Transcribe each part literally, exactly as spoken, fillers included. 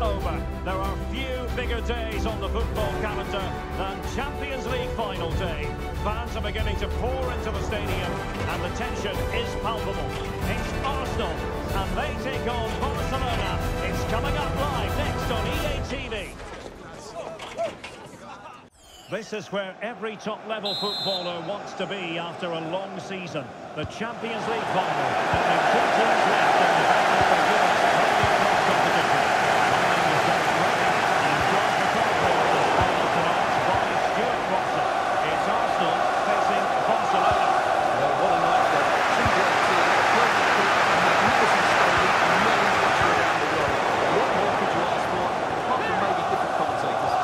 over. There are few bigger days on the football calendar than Champions League final day. Fans are beginning to pour into the stadium and the tension is palpable. It's Arsenal and they take on Barcelona. It's coming up live next on E A T V. This is where every top-level footballer wants to be after a long season. The Champions League final. Only two teams left in the battle for Europe's highly competition. My name is Derek Ray, and I'm joined for commentary on this final tonight by Stuart Watson. It's Arsenal facing Barcelona. Well, what a night for two great teams, plenty of foot, a magnificent stadium, and millions watching around the world. What more could you ask for, apart from maybe different commentators?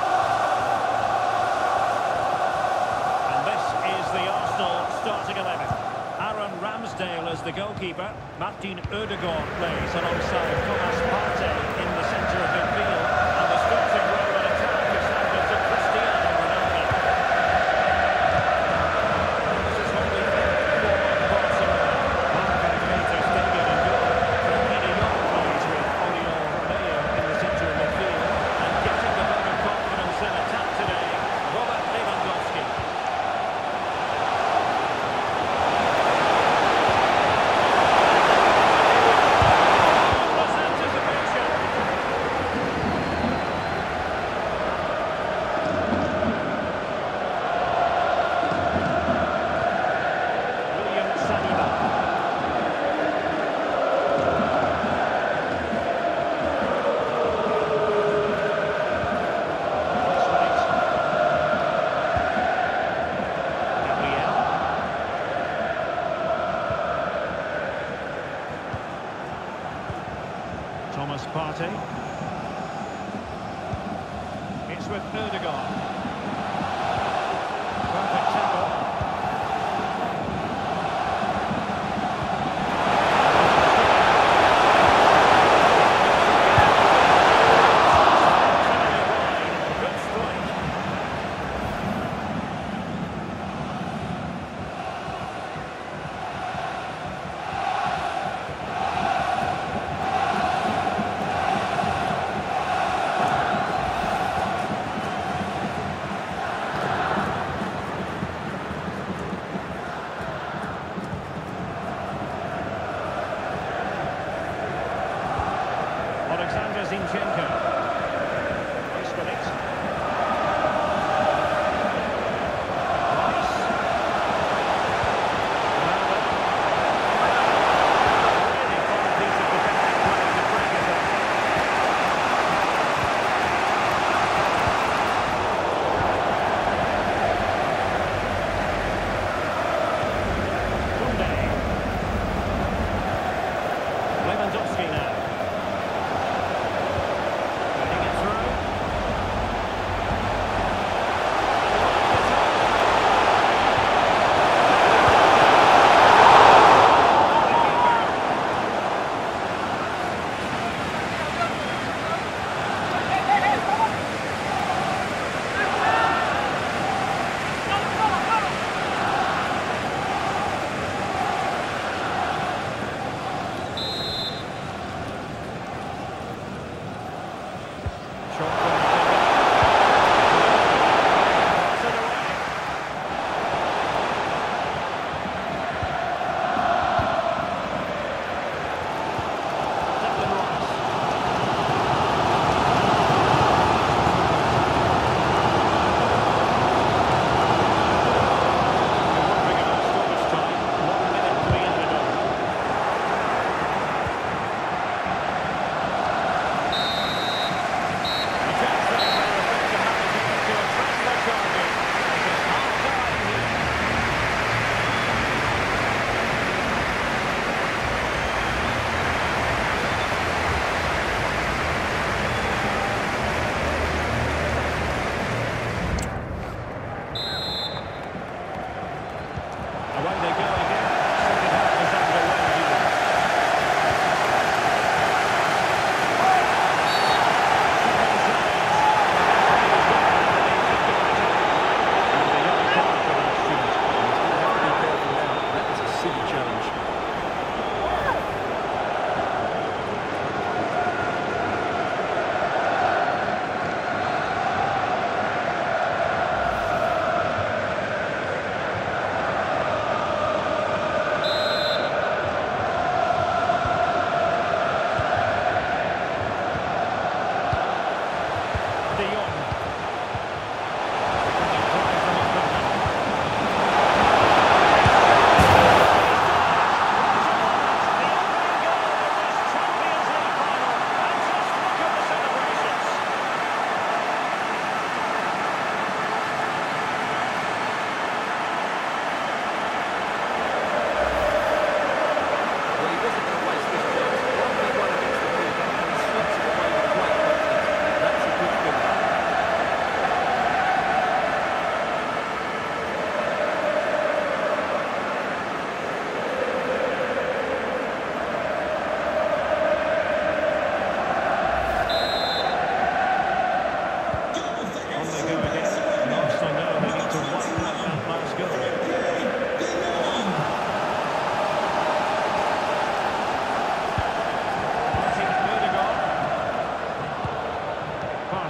The Arsenal starting eleven. Aaron Ramsdale as the goalkeeper. Martin Ødegaard plays alongside Thomas Partey in the centre of midfield. And the starting role in attack is handed to Cristiano Ronaldo. This is what we think for Barcelona. one metres David and goal. Frankie de Jong plays with Oriol Romeo in the centre of midfield. And getting the vote of confidence in attack today, Robert Lewandowski. Thomas Partey. It's with Ødegaard. Perfect tackle. Good strike.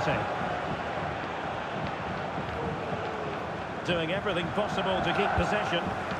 City. Doing everything possible to keep possession.